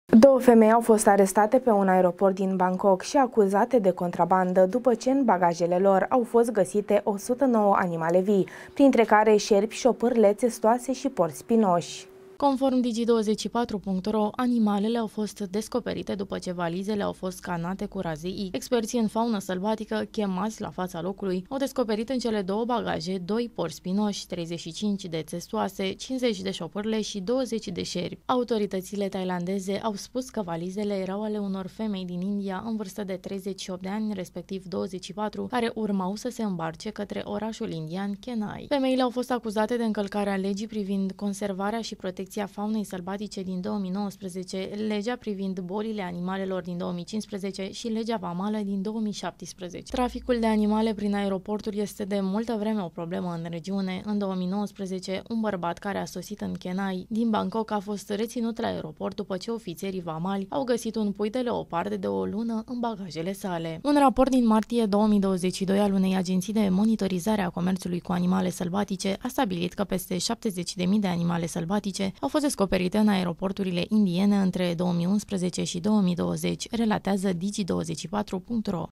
Două femei au fost arestate pe un aeroport din Bangkok și acuzate de contrabandă după ce în bagajele lor au fost găsite 109 animale vii, printre care șerpi, șopârle, țestoase și porci spinoși. Conform Digi24.ro, animalele au fost descoperite după ce valizele au fost scanate cu raze X. Experții în faună sălbatică, chemați la fața locului, au descoperit în cele două bagaje 2 porci spinoși, 35 de țestoase, 50 de șopârle și 20 de șerpi. Autoritățile thailandeze au spus că valizele erau ale unor femei din India în vârstă de 38 de ani, respectiv 24, care urmau să se îmbarce către orașul indian Chennai. Femeile au fost acuzate de încălcarea legii privind conservarea și protecția faunei sălbatice din 2019, legea privind bolile animalelor din 2015 și legea vamală din 2017. Traficul de animale prin aeroporturi este de multă vreme o problemă în regiune. În 2019, un bărbat care a sosit în Chennai din Bangkok a fost reținut la aeroport după ce ofițerii vamali au găsit un pui de leopard de o lună în bagajele sale. Un raport din martie 2022 al unei agenții de monitorizare a comerțului cu animale sălbatice a stabilit că peste 70.000 de animale sălbatice au fost descoperite în aeroporturile indiene între 2011 și 2020, relatează Digi24.ro.